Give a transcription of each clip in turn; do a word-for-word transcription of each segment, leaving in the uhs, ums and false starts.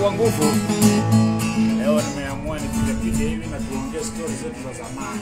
kwa nguvu. Leo nimeamua nipige hivi na tuongee stories zetu za zamani.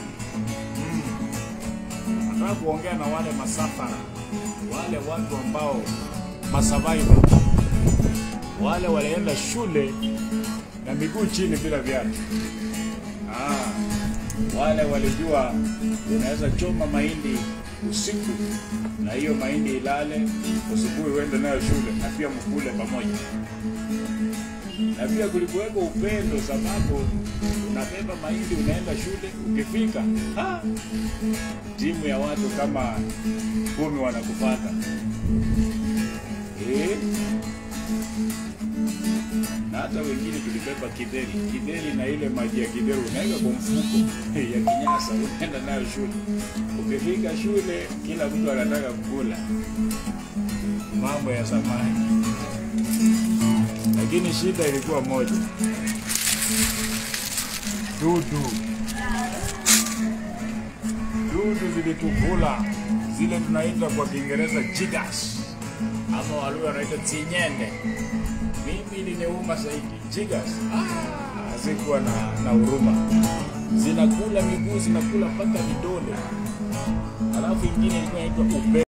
Mm. Nataka kuongea na wale masafara, wale watu ambao masurvivor, wale walienda shule na miguu chini bila viatu. Ah, wale walijua unaweza choma mahindi usiku na hiyo mahindi ilale, usiku uende nayo shule na pia mkule pamoja. Na pia kulikuweko upendo, sababu unabeba mahindi unaenda shule, ukifika ha, timu ya watu kama kumi wanakufuata. Eh? Na hata wengine tulibeba kideri, kideri na ile maji ya kideri unaweka kwa mfuko ya kinyasa unaenda nayo shule. Ukifika shule kila mtu anataka kukula. Mambo ya zamani. Lakini shida ilikuwa moja. Dudu. Dudu zilitukula. Zile tunaita kwa Kiingereza jiggers. Ama Waluo wanaita tsinyende. Mimi iliniuma zaidi. Jiggers. Ah, hazikuwa na na huruma. Zinakula miguu, zinakula mpaka vidole. Alafu ingine ilikuwa inaitwa upe.